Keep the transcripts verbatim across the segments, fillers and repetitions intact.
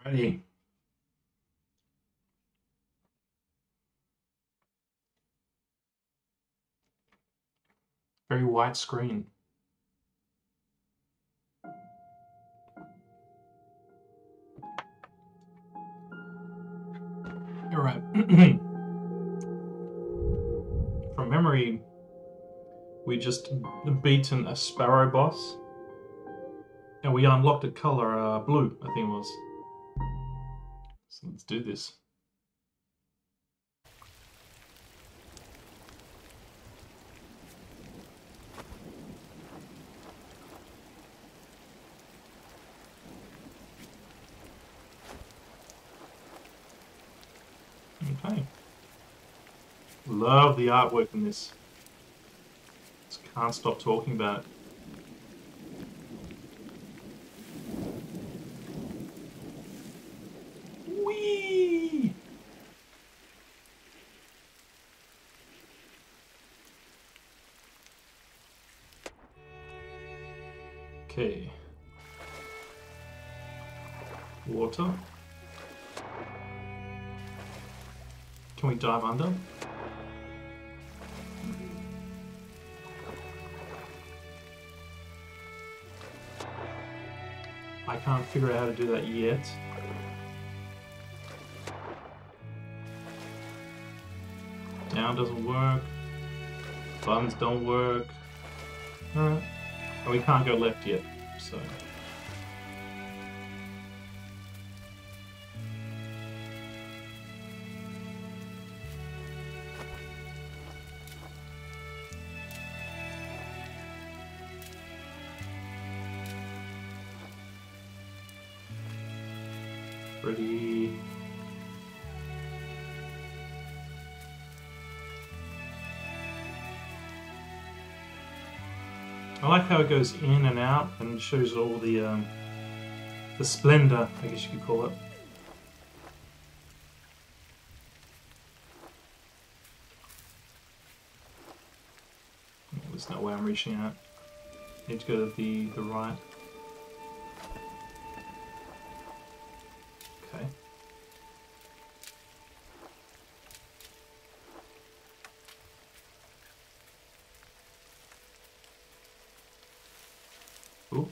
Ready. Very white screen. All right. From memory, we just beaten a sparrow boss, and we unlocked a color, uh, blue, I think it was. So let's do this. Okay. Love the artwork in this. Just can't stop talking about it. Whee! Okay. Water. Can we dive under? I can't figure out how to do that yet. Down doesn't work. Buttons don't work. Alright. And we can't go left yet, so... Ready. I like how it goes in and out and shows all the um, the splendor, I guess you could call it. There's no way I'm reaching out. Need to go to the the right. Okay. Ooh.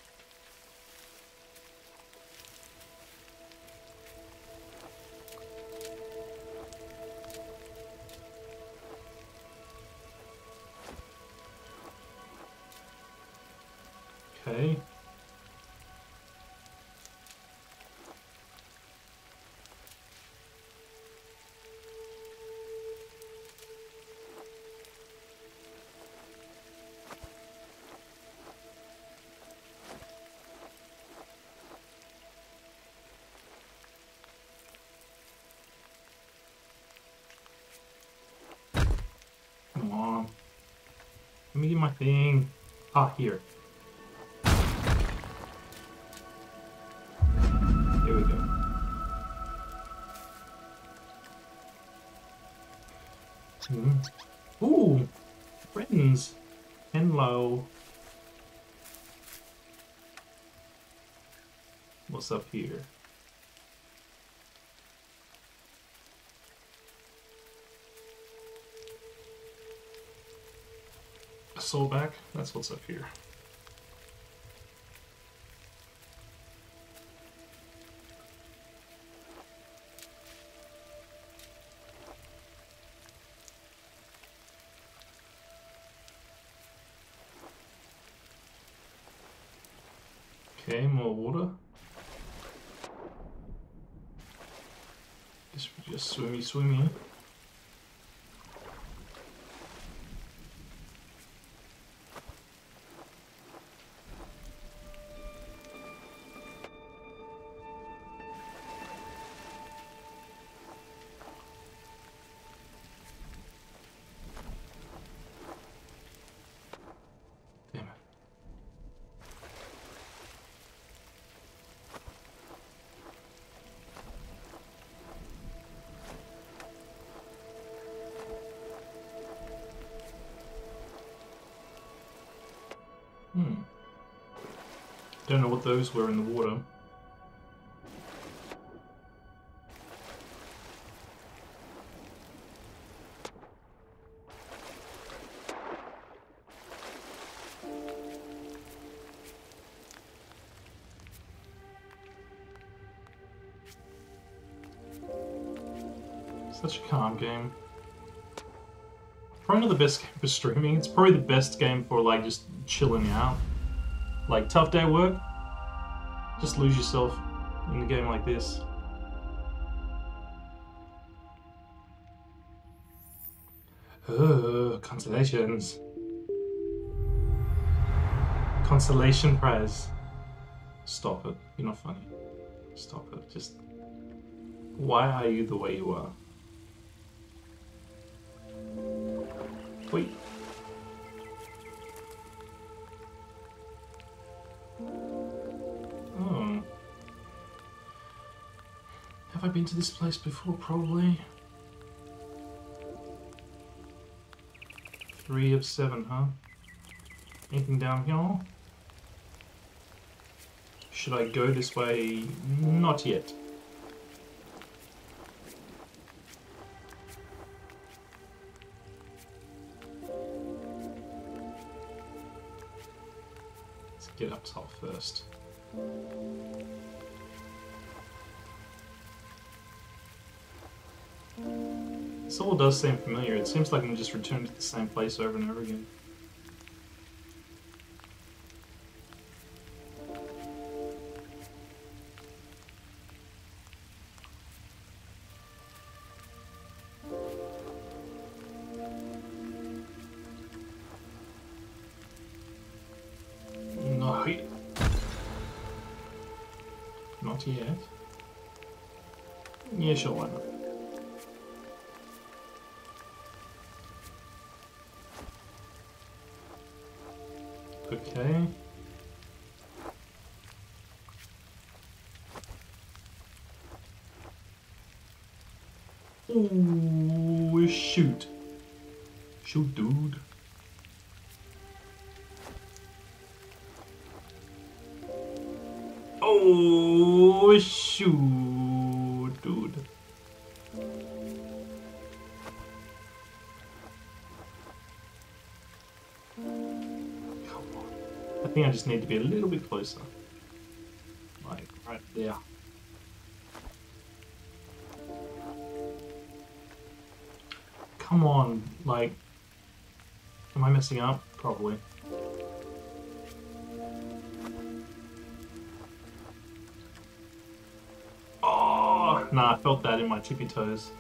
Okay. Come on. Let me get my thing. Ah, here. There we go. Hmm. Ooh! Friends! Hello. What's up here? A soulback? That's what's up here. Okay, more water. Guess we just swimmy swimmy. Damn it. Hmm. Don't know what those were in the water. Such a calm game. Probably not the best game for streaming. It's probably the best game for like just chilling out. Like tough day at work, just lose yourself in a game like this. Oh, constellations. Constellation prize. Stop it. You're not funny. Stop it. Just... Why are you the way you are? Wait. Oh. Have I been to this place before? Probably. Three of seven, huh? Anything down here? Should I go this way? Not yet. Let's get up top first. This all does seem familiar. It seems like I'm just returning to the same place over and over again. No. Not yet. Yeah, sure, why not? Okay. Ooh, shoot. Shoot, dude. Oh, shoot, dude. I think I just need to be a little bit closer. Like, right there. Come on, like... Am I messing up? Probably. Oh! Nah, I felt that in my tippy toes.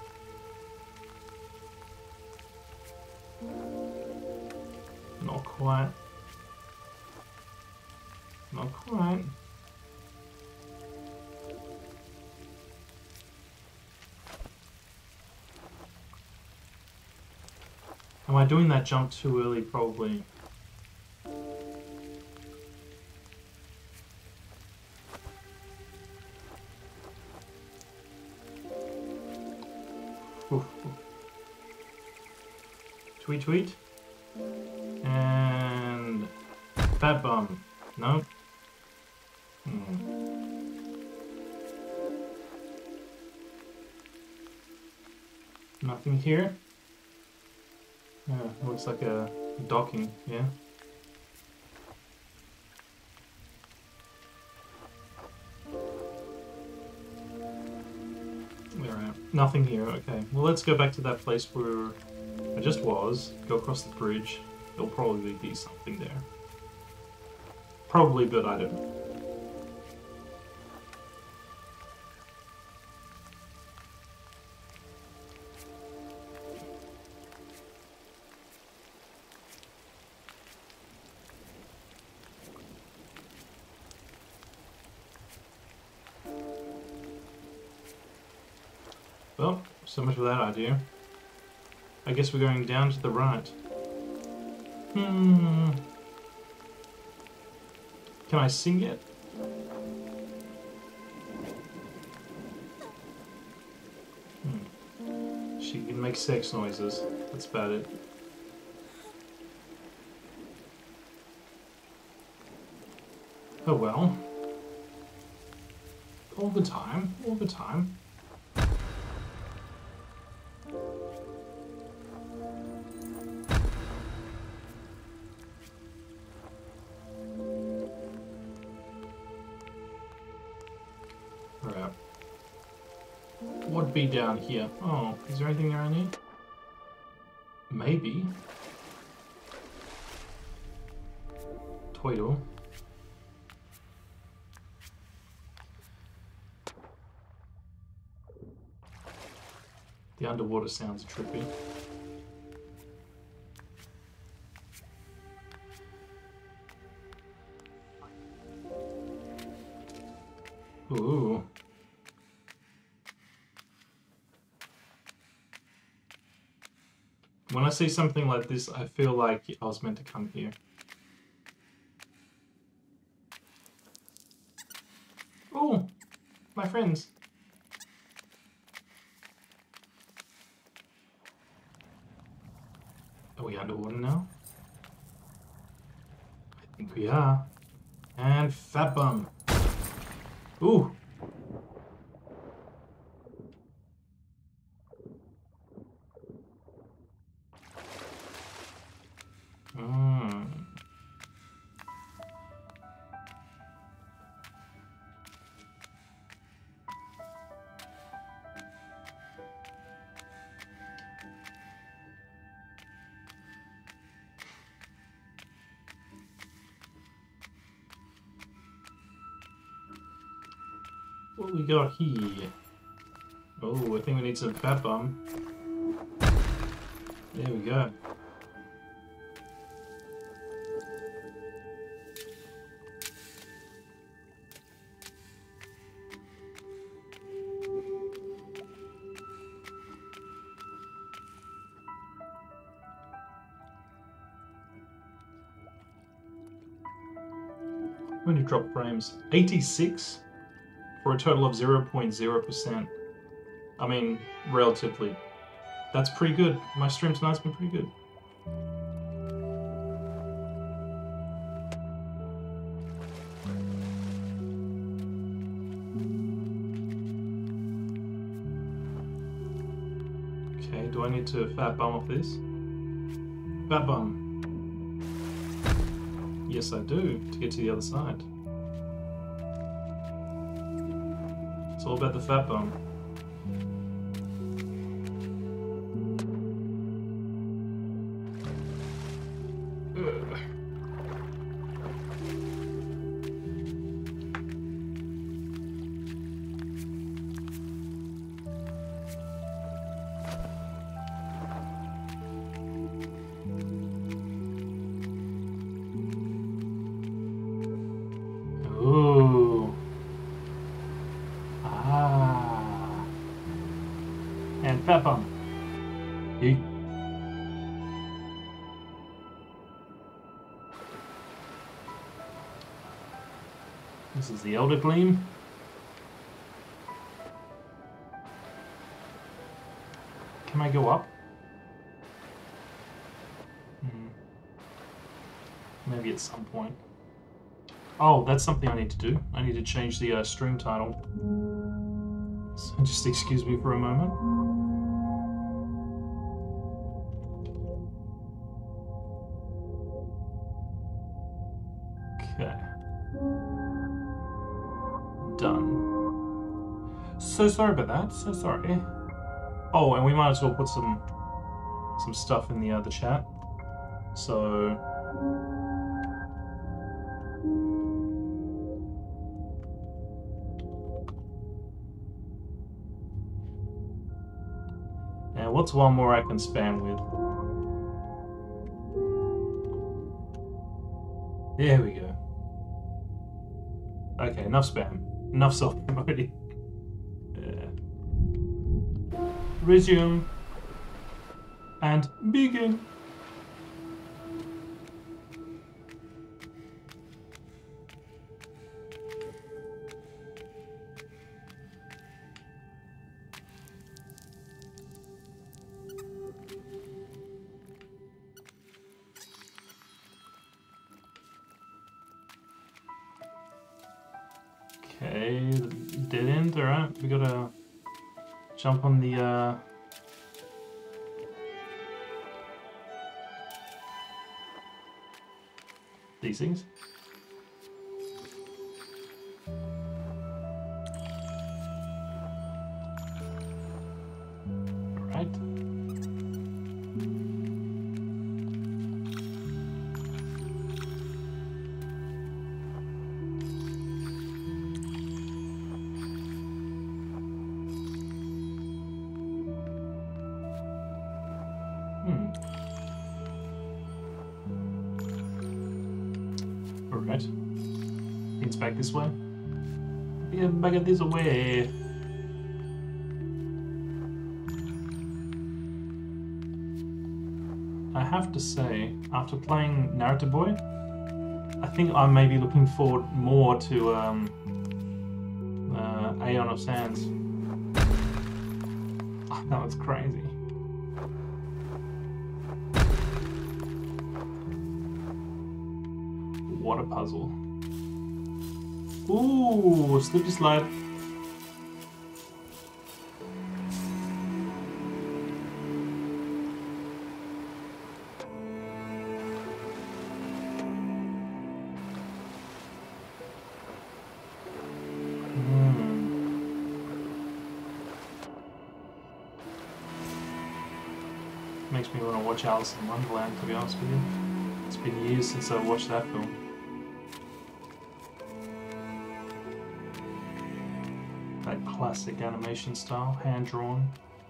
Not quite. Not quite. Am I doing that jump too early? Probably. Oof. Tweet tweet. And... Fat bum. No. Hmm. Nothing here. Yeah, looks like a docking, yeah. Alright, nothing here, okay. Well, let's go back to that place where I just was, go across the bridge. There'll probably be something there. Probably, but I don't know. Well, so much for that idea. I guess we're going down to the right. Hmm. Can I sing yet? Hmm. She can make sex noises. That's about it. Oh well. All the time. All the time. What should be down here. Oh, is there anything there I need? Maybe. Toy door. The underwater sounds trippy. Ooh. When I see something like this, I feel like I was meant to come here. Oh, my friends. Are we underwater now? I think we are. And fat bum. Ooh. Mm. What we got here? Oh, I think we need some fat bum. There we go. When you drop frames, eighty-six for a total of zero point zero percent. I mean, relatively. That's pretty good. My stream tonight's been pretty good. Okay, do I need to fat bum off this? Fat bum. Yes, I do, to get to the other side. It's all about the fat bum. Ugh. Ooh. Ah. And fat bum. Yeet. This is the Elder Gleam. Can I go up? Hmm. Maybe at some point. Oh, that's something I need to do. I need to change the uh, stream title. So just excuse me for a moment. Okay. Done. So sorry about that. So sorry. Oh, and we might as well put some some stuff in the other chat. So. Now, what's one more I can spam with? There we go. Okay, enough spam. Enough self-promoting. Yeah. Resume. And begin. Okay, dead end, alright. We gotta jump on the uh these things. it's back this way. Yeah, back this way. I have to say, after playing Naruto Boy, I think I may be looking forward more to um, uh, Aeon of Sands. Oh, that was crazy. What a puzzle. Ooh, slippery slide. Makes me want to watch Alice in Wonderland, to be honest with you. It's been years since I watched that film. That classic animation style, hand-drawn.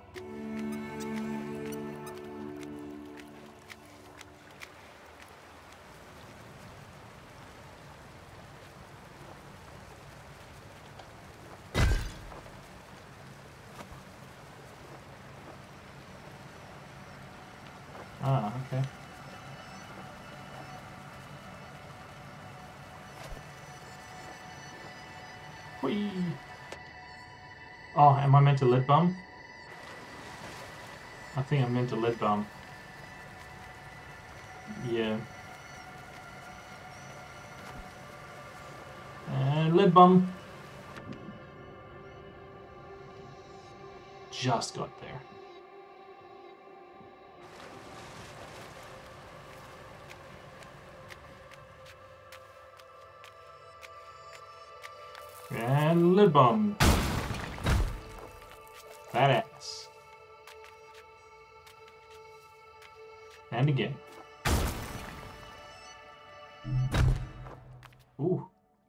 Ah, okay. Whee! Oh, am I meant to lead bum? I think I'm meant to lead bum. Yeah. And lead bum. Just got there. And lid bum. Badass. And again. Ooh.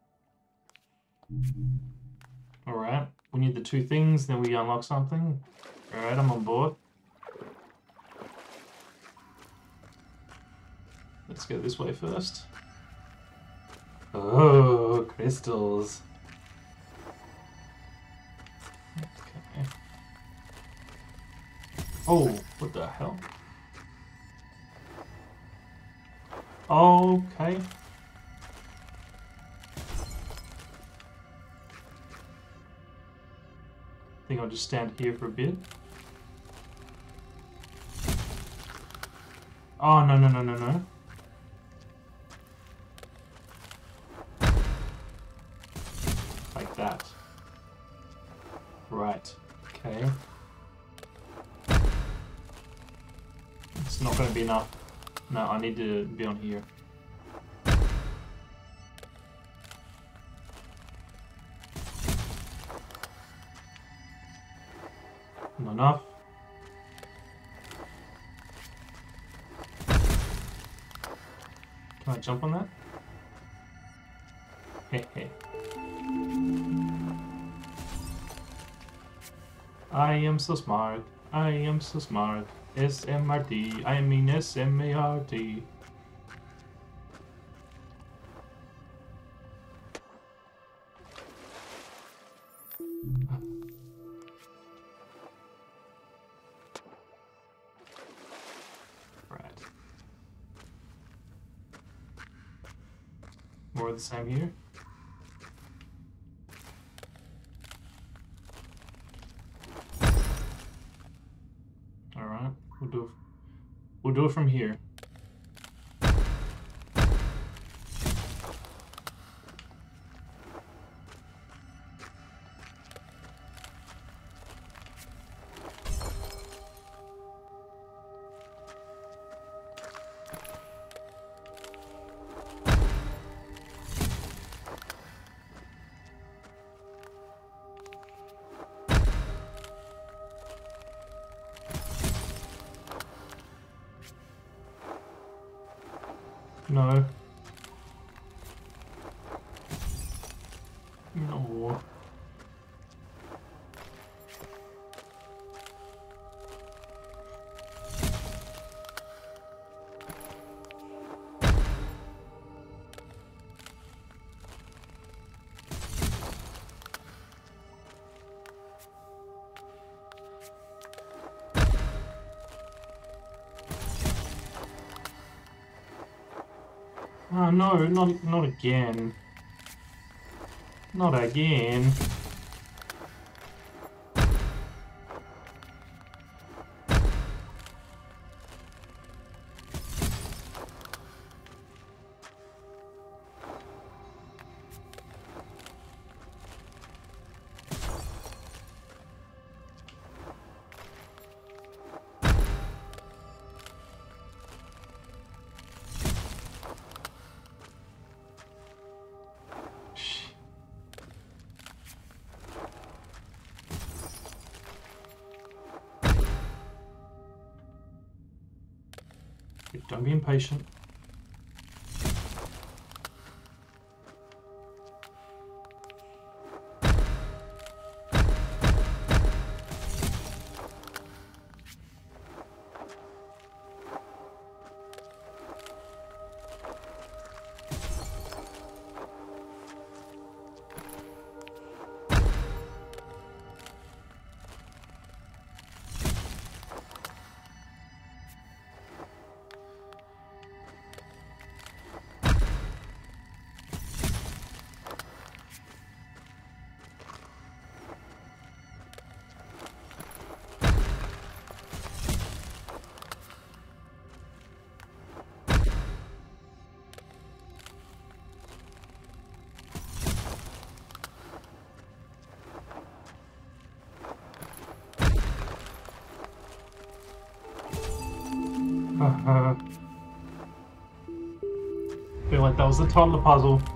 Alright, we need the two things, then we unlock something. Alright, I'm on board. Let's go this way first. Oh, crystals. Okay. Oh, what the hell? Okay. I think I'll just stand here for a bit. Oh, no, no, no, no, no. Like that. Right. Okay. It's not going to be enough. No, I need to be on here. Not enough. Can I jump on that? Hehe. I am so smart. I am so smart. S M R T. I mean S M A R T. Right. More of the same here. We'll do, we'll do it from here. No. No. Oh no, not not again. Not again. Don't be impatient. Uh, feel like that was the toddler puzzle.